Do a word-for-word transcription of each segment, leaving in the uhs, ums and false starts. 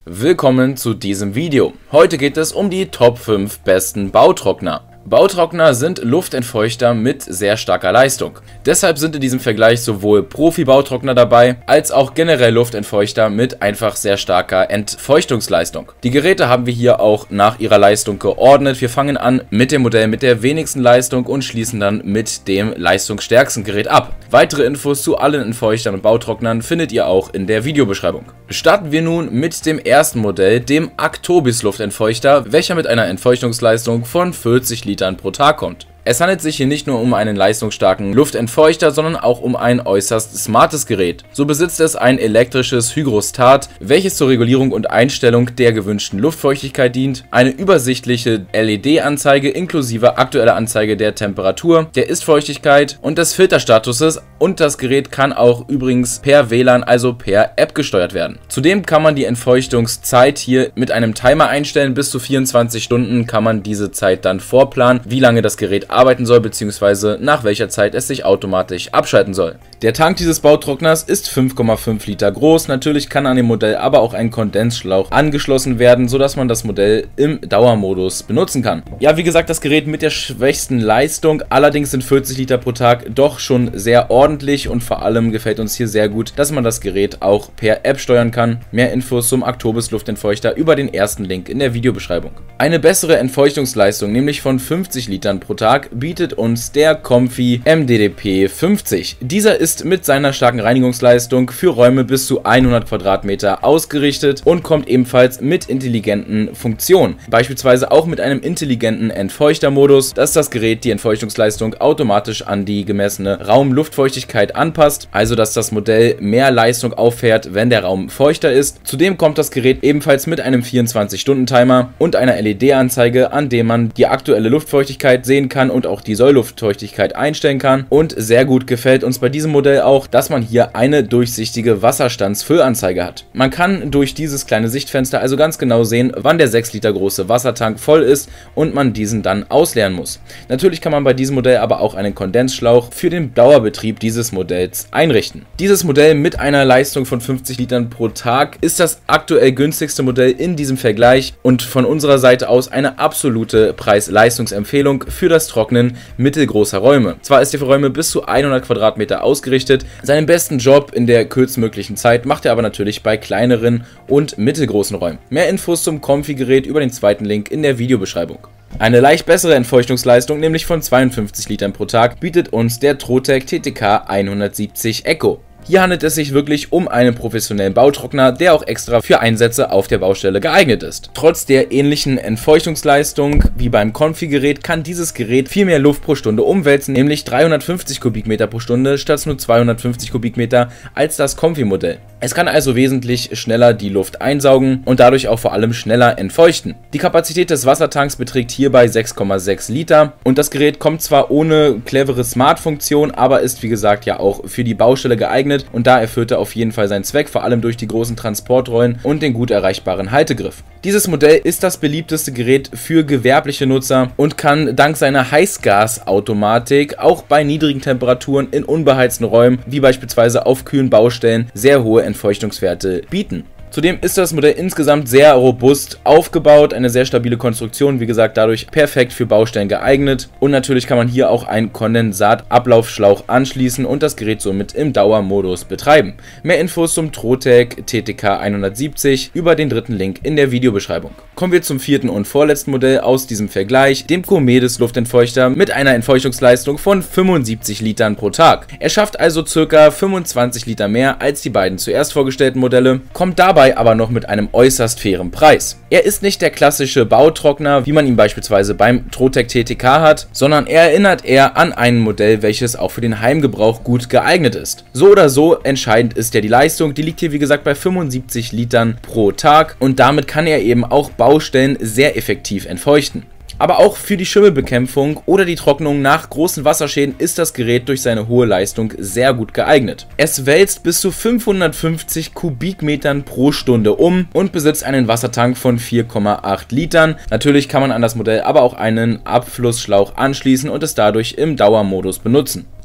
Willkommen zu diesem Video. Heute geht es um die Top fünf besten Bautrockner. Bautrockner sind Luftentfeuchter mit sehr starker Leistung. Deshalb sind in diesem Vergleich sowohl Profi-Bautrockner dabei, als auch generell Luftentfeuchter mit einfach sehr starker Entfeuchtungsleistung. Die Geräte haben wir hier auch nach ihrer Leistung geordnet. Wir fangen an mit dem Modell mit der wenigsten Leistung und schließen dann mit dem leistungsstärksten Gerät ab. Weitere Infos zu allen Entfeuchtern und Bautrocknern findet ihr auch in der Videobeschreibung. Starten wir nun mit dem ersten Modell, dem Actobis Luftentfeuchter, welcher mit einer Entfeuchtungsleistung von vierzig Litern pro Tag kommt. Es handelt sich hier nicht nur um einen leistungsstarken Luftentfeuchter, sondern auch um ein äußerst smartes Gerät. So besitzt es ein elektrisches Hygrostat, welches zur Regulierung und Einstellung der gewünschten Luftfeuchtigkeit dient, eine übersichtliche L E D-Anzeige inklusive aktueller Anzeige der Temperatur, der Ist-Feuchtigkeit und des Filterstatuses, und das Gerät kann auch übrigens per W L A N, also per App gesteuert werden. Zudem kann man die Entfeuchtungszeit hier mit einem Timer einstellen. Bis zu vierundzwanzig Stunden kann man diese Zeit dann vorplanen, wie lange das Gerät arbeiten soll, bzw. nach welcher Zeit es sich automatisch abschalten soll. Der Tank dieses Bautrockners ist fünf Komma fünf Liter groß. Natürlich kann an dem Modell aber auch ein Kondensschlauch angeschlossen werden, sodass man das Modell im Dauermodus benutzen kann. Ja, wie gesagt, das Gerät mit der schwächsten Leistung, allerdings sind vierzig Liter pro Tag doch schon sehr ordentlich, und vor allem gefällt uns hier sehr gut, dass man das Gerät auch per App steuern kann. Mehr Infos zum Actobis Luftentfeuchter über den ersten Link in der Videobeschreibung. Eine bessere Entfeuchtungsleistung, nämlich von fünfzig Litern pro Tag, bietet uns der Comfy M D D P fünfzig. Dieser ist mit seiner starken Reinigungsleistung für Räume bis zu hundert Quadratmeter ausgerichtet und kommt ebenfalls mit intelligenten Funktionen. Beispielsweise auch mit einem intelligenten Entfeuchtermodus, dass das Gerät die Entfeuchtungsleistung automatisch an die gemessene Raumluftfeuchtigkeit anpasst, also dass das Modell mehr Leistung auffährt, wenn der Raum feuchter ist. Zudem kommt das Gerät ebenfalls mit einem vierundzwanzig Stunden Timer und einer L E D-Anzeige, an dem man die aktuelle Luftfeuchtigkeit sehen kann und auch die Sollluftfeuchtigkeit einstellen kann. Und sehr gut gefällt uns bei diesem Modell auch, dass man hier eine durchsichtige Wasserstandsfüllanzeige hat. Man kann durch dieses kleine Sichtfenster also ganz genau sehen, wann der sechs Liter große Wassertank voll ist und man diesen dann ausleeren muss. Natürlich kann man bei diesem Modell aber auch einen Kondensschlauch für den Dauerbetrieb dieses Modells einrichten. Dieses Modell mit einer Leistung von fünfzig Litern pro Tag ist das aktuell günstigste Modell in diesem Vergleich und von unserer Seite aus eine absolute Preis-Leistungsempfehlung für das Trocknen mittelgroßer Räume. Zwar ist er für Räume bis zu hundert Quadratmeter ausgerichtet, seinen besten Job in der kürzestmöglichen Zeit macht er aber natürlich bei kleineren und mittelgroßen Räumen. Mehr Infos zum Comfy-Gerät über den zweiten Link in der Videobeschreibung. Eine leicht bessere Entfeuchtungsleistung, nämlich von zweiundfünfzig Litern pro Tag, bietet uns der Trotec T T K hundertsiebzig Eco. Hier handelt es sich wirklich um einen professionellen Bautrockner, der auch extra für Einsätze auf der Baustelle geeignet ist. Trotz der ähnlichen Entfeuchtungsleistung wie beim Comfy-Gerät kann dieses Gerät viel mehr Luft pro Stunde umwälzen, nämlich dreihundertfünfzig Kubikmeter pro Stunde statt nur zweihundertfünfzig Kubikmeter als das Comfy-Modell. Es kann also wesentlich schneller die Luft einsaugen und dadurch auch vor allem schneller entfeuchten. Die Kapazität des Wassertanks beträgt hierbei sechs Komma sechs Liter und das Gerät kommt zwar ohne clevere Smart-Funktion, aber ist wie gesagt ja auch für die Baustelle geeignet. Und da erfüllt er auf jeden Fall seinen Zweck, vor allem durch die großen Transportrollen und den gut erreichbaren Haltegriff. Dieses Modell ist das beliebteste Gerät für gewerbliche Nutzer und kann dank seiner Heißgasautomatik auch bei niedrigen Temperaturen in unbeheizten Räumen, wie beispielsweise auf kühlen Baustellen, sehr hohe Entfeuchtungswerte bieten. Zudem ist das Modell insgesamt sehr robust aufgebaut, eine sehr stabile Konstruktion, wie gesagt dadurch perfekt für Baustellen geeignet, und natürlich kann man hier auch einen Kondensatablaufschlauch anschließen und das Gerät somit im Dauermodus betreiben. Mehr Infos zum Trotec T T K hundertsiebzig über den dritten Link in der Videobeschreibung. Kommen wir zum vierten und vorletzten Modell aus diesem Vergleich, dem Comedis Luftentfeuchter mit einer Entfeuchtungsleistung von fünfundsiebzig Litern pro Tag. Er schafft also ca. fünfundzwanzig Liter mehr als die beiden zuerst vorgestellten Modelle, kommt dabei aber noch mit einem äußerst fairen Preis. Er ist nicht der klassische Bautrockner, wie man ihn beispielsweise beim Trotec T T K hat, sondern er erinnert eher an ein Modell, welches auch für den Heimgebrauch gut geeignet ist. So oder so entscheidend ist ja die Leistung, die liegt hier wie gesagt bei fünfundsiebzig Litern pro Tag, und damit kann er eben auch Baustellen sehr effektiv entfeuchten. Aber auch für die Schimmelbekämpfung oder die Trocknung nach großen Wasserschäden ist das Gerät durch seine hohe Leistung sehr gut geeignet. Es wälzt bis zu fünfhundertfünfzig Kubikmetern pro Stunde um und besitzt einen Wassertank von vier Komma acht Litern. Natürlich kann man an das Modell aber auch einen Abflussschlauch anschließen und es dadurch im Dauermodus benutzen.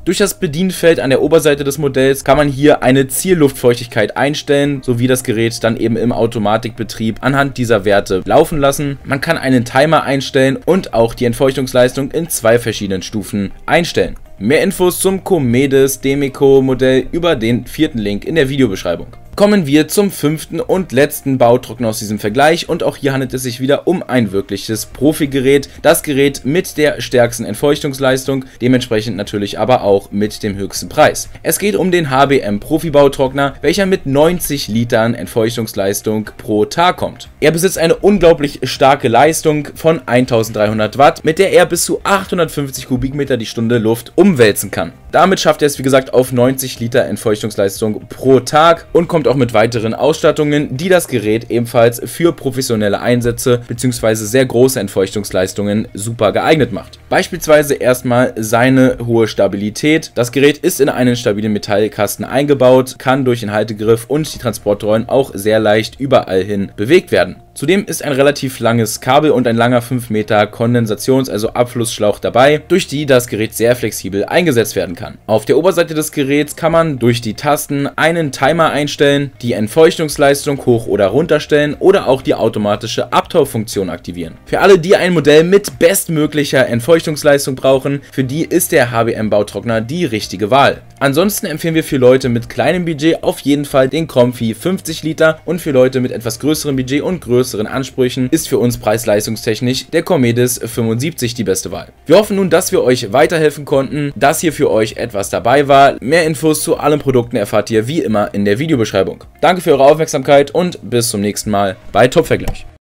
Durch das Bedienfeld an der Oberseite des Modells kann man hier eine Zielluftfeuchtigkeit einstellen, sowie das Gerät dann eben im Automatikbetrieb anhand dieser Werte laufen lassen. Man kann einen Timer einstellen und auch die Entfeuchtungsleistung in zwei verschiedenen Stufen einstellen. Mehr Infos zum Comedes Demeco Modell über den vierten Link in der Videobeschreibung. Kommen wir zum fünften und letzten Bautrockner aus diesem Vergleich und auch hier handelt es sich wieder um ein wirkliches Profi-Gerät. Das Gerät mit der stärksten Entfeuchtungsleistung, dementsprechend natürlich aber auch mit dem höchsten Preis. Es geht um den H B M Profi-Bautrockner, welcher mit neunzig Litern Entfeuchtungsleistung pro Tag kommt. Er besitzt eine unglaublich starke Leistung von eintausenddreihundert Watt, mit der er bis zu achthundertfünfzig Kubikmeter die Stunde Luft umwälzen kann. Damit schafft er es wie gesagt auf neunzig Liter Entfeuchtungsleistung pro Tag und kommt auch mit weiteren Ausstattungen, die das Gerät ebenfalls für professionelle Einsätze bzw. sehr große Entfeuchtungsleistungen super geeignet macht. Beispielsweise erstmal seine hohe Stabilität. Das Gerät ist in einen stabilen Metallkasten eingebaut, kann durch den Haltegriff und die Transportrollen auch sehr leicht überall hin bewegt werden. Zudem ist ein relativ langes Kabel und ein langer fünf Meter Kondensations-, also Abflussschlauch dabei, durch die das Gerät sehr flexibel eingesetzt werden kann. Auf der Oberseite des Geräts kann man durch die Tasten einen Timer einstellen, die Entfeuchtungsleistung hoch oder runter stellen oder auch die automatische Abtauchfunktion aktivieren. Für alle, die ein Modell mit bestmöglicher Entfeuchtungsleistung brauchen, für die ist der H B M Bautrockner die richtige Wahl. Ansonsten empfehlen wir für Leute mit kleinem Budget auf jeden Fall den Comfy fünfzig Liter und für Leute mit etwas größerem Budget und größeren Ansprüchen ist für uns preis-leistungstechnisch der Comedes fünfundsiebzig die beste Wahl. Wir hoffen nun, dass wir euch weiterhelfen konnten, dass hier für euch etwas dabei war. Mehr Infos zu allen Produkten erfahrt ihr wie immer in der Videobeschreibung. Danke für eure Aufmerksamkeit und bis zum nächsten Mal bei Top Vergleich.